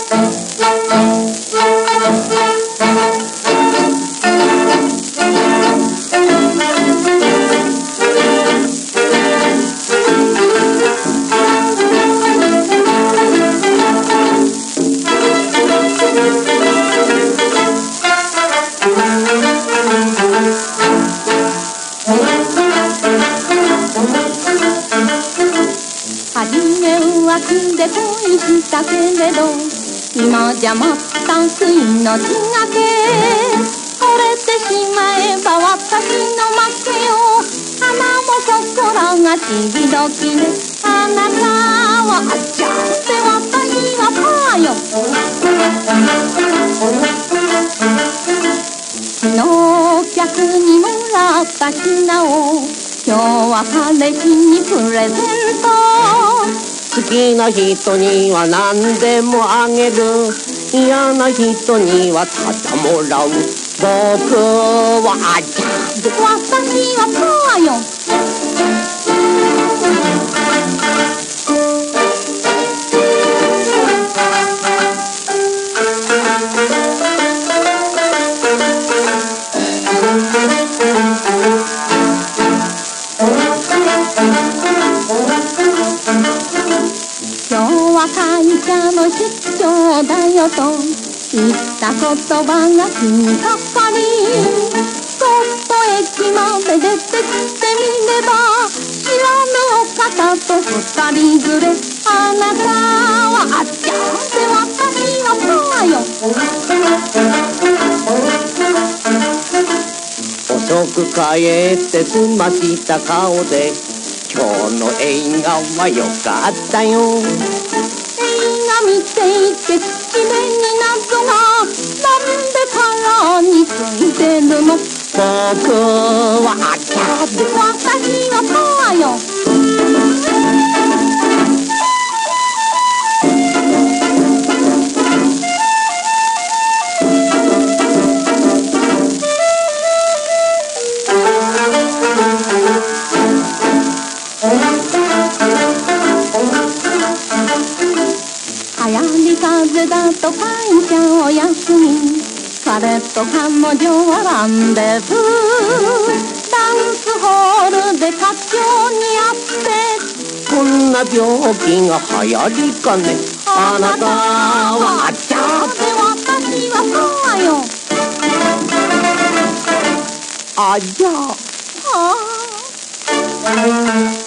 で恋したけれど今じゃまったく命がけ惚れてしまえば私の負けよ花も心がちぎどきであなたはあっちゃって私はパーよ昨日客にもらった品を今日は彼氏にプレゼント好きな人には何でもあげる嫌な人にはただもらう僕はあじゃ私はパーよ会社の出張だよと言った言葉が気にかかりそっと駅まで出てきてみれば知らぬお方と二人連れあなたはあっちゃって私はパーよ遅く帰って済ました顔で今日の映画はよかったよ見ていて地面に謎がなんで殻についてるの僕はあっちゃって私はパーよ流行り風だと会社を休み彼と彼女はランデブーダンスホールで課長に会ってこんな病気が流行りかねあなたはあっちゃって私はパーよあじゃああ